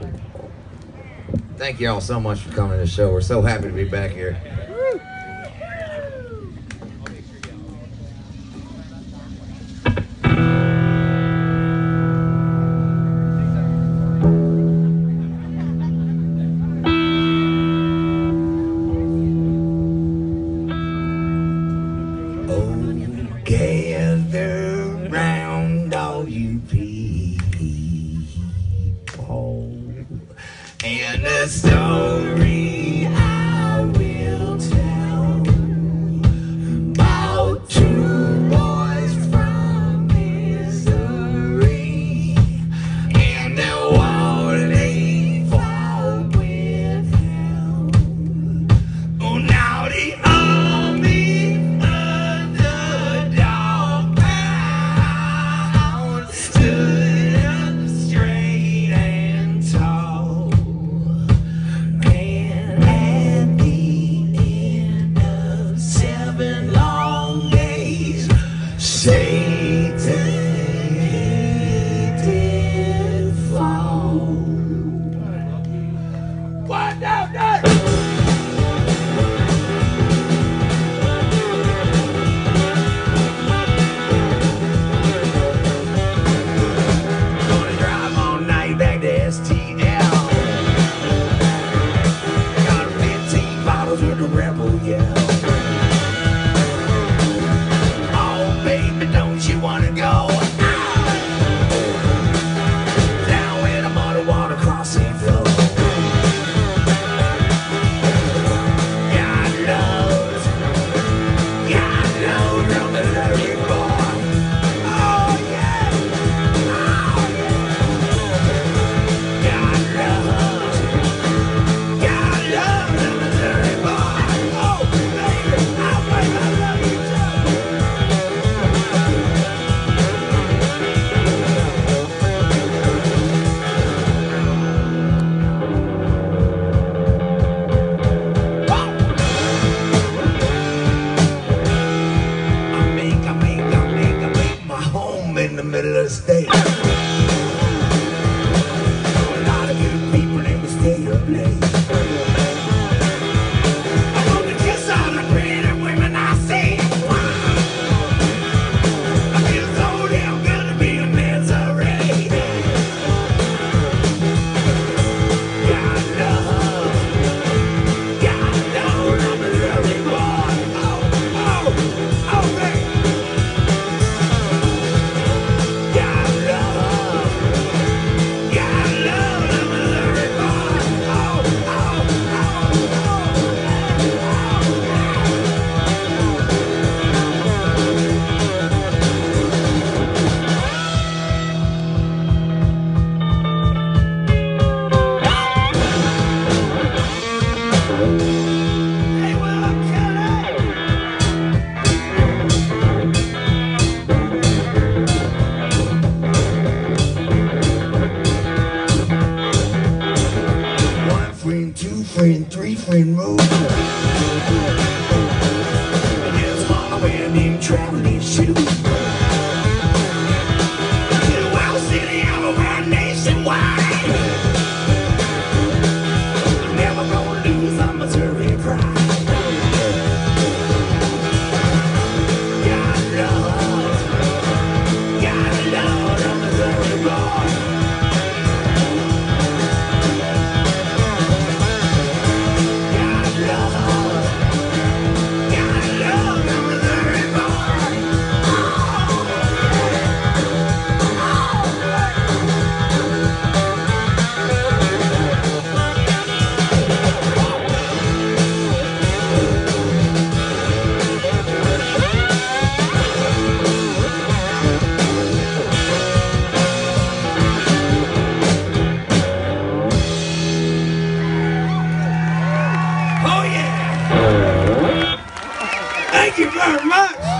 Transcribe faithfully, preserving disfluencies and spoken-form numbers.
Thank you all so much for coming to the show. We're so happy to be back here. Gather round all you people, and the story I will tell about two boys from Missouri and the war they fought with hell. Oh, now the army in the middle of the state. A lot of good people, they would stay up late. I want to kiss all the pretty women I see. I feel so damn good to be a Missouri. God love, God love, I'm a Missouri boy. Oh, oh, oh, man. Two friend, three friend move. I just wanna wear them traveling shoes. To our city, I'm around nationwide. I'm never gonna lose my Missouri pride. God love, God love the Missouri boy. Thank you very much.